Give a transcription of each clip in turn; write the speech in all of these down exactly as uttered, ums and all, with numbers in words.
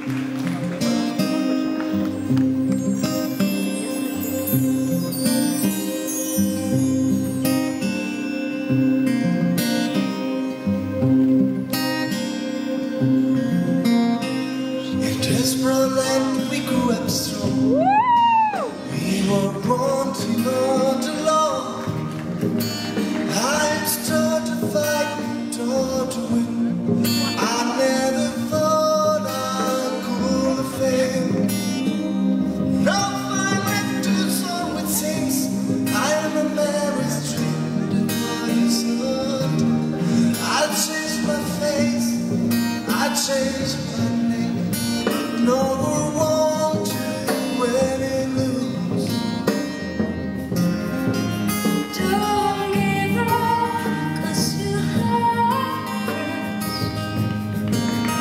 Desperate land we grew up strong. We were born to not alone. I started to fight, taught to win. I never thought I could fail. Now finally to song with sings. I remember his dream that was not. I changed my face, I changed my name. No one wants to win and lose. Don't give up, 'cause you have friends.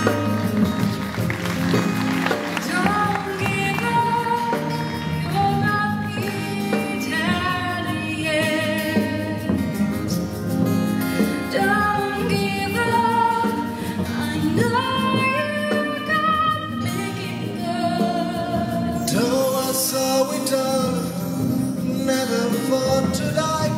Don't give up, you're not beaten yet. Don't give up, I know. So we done, never fought to die.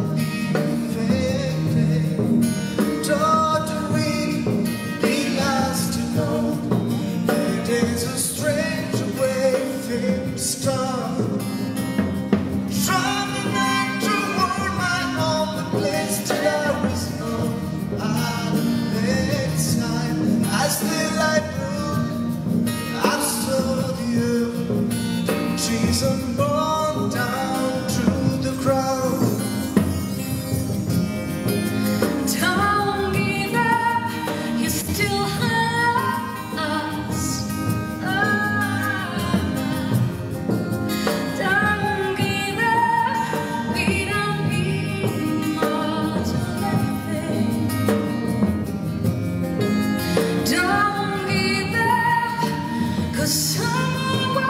Taught to read, be last to know. It is a strange way things start. Trying not to hold my own, the place till I was known. I'm inside, I still like blue. I saw the earth. She's unborn down through the crowd. Don't give up, you still have us. Don't give up, we don't need much of anything. Don't give up, 'cause someone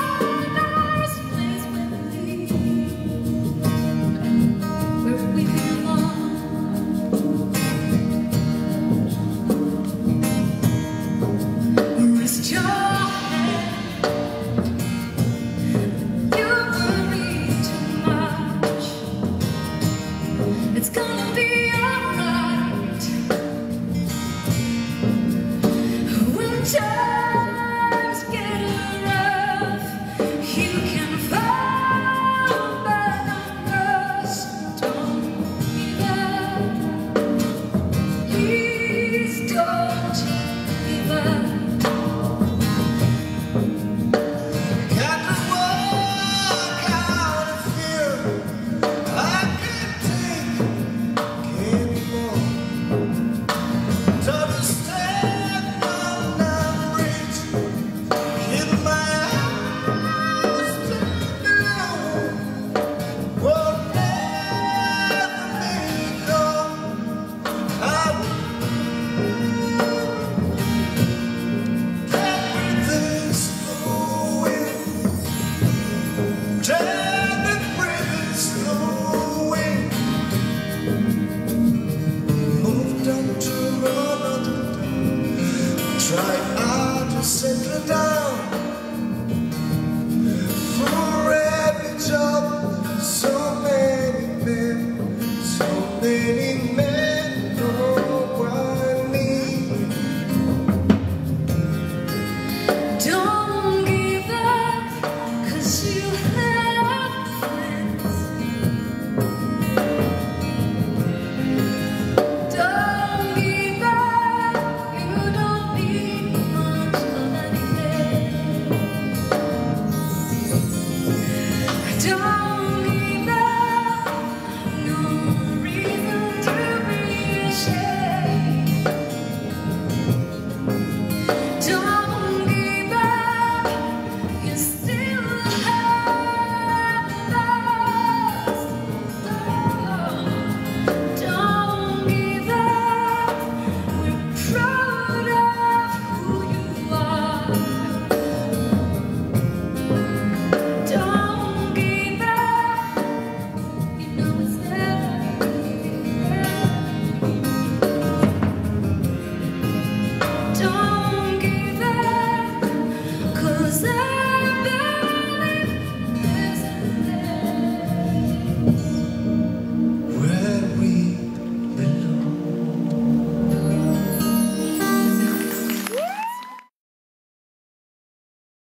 it's gonna be alright. When times get rough, you can fall back on us. Don't give up, please don't give up. Got to walk out of fear. I can't take anymore. Don't stand on that bridge. Keep my eyes down. Will never be gone. I everything's flowing. Turn and breathe slowly. Moved on to another door. Try hard to settle down. For every job, so many men, so many